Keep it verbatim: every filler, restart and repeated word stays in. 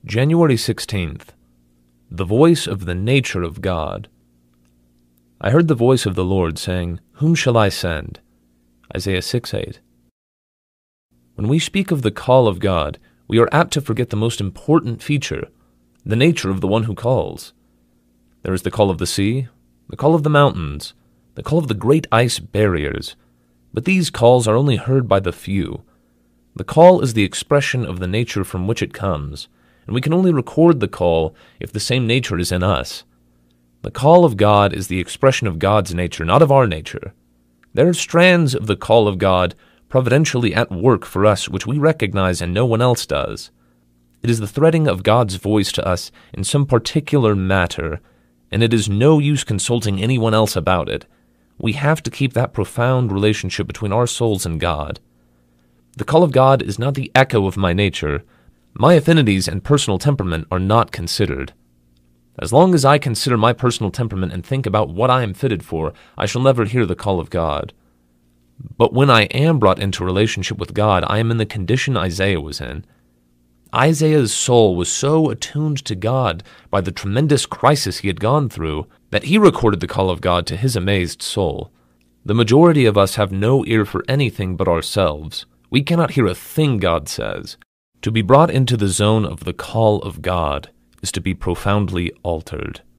January sixteenth. The voice of the nature of God. I heard the voice of the Lord saying, Whom shall I send? Isaiah six eight. When we speak of the call of God, we are apt to forget the most important feature, the nature of the one who calls. There is the call of the sea, the call of the mountains, the call of the great ice barriers, but these calls are only heard by the few. The call is the expression of the nature from which it comes, and we can only record the call if the same nature is in us. The call of God is the expression of God's nature, not of our nature. There are strands of the call of God providentially at work for us which we recognize and no one else does. It is the threading of God's voice to us in some particular matter, and it is no use consulting anyone else about it. We have to keep that profound relationship between our souls and God. The call of God is not the echo of my nature. My affinities and personal temperament are not considered. As long as I consider my personal temperament and think about what I am fitted for, I shall never hear the call of God. But when I am brought into relationship with God, I am in the condition Isaiah was in. Isaiah's soul was so attuned to God by the tremendous crisis he had gone through that he recorded the call of God to his amazed soul. The majority of us have no ear for anything but ourselves. We cannot hear a thing God says. To be brought into the zone of the call of God is to be profoundly altered.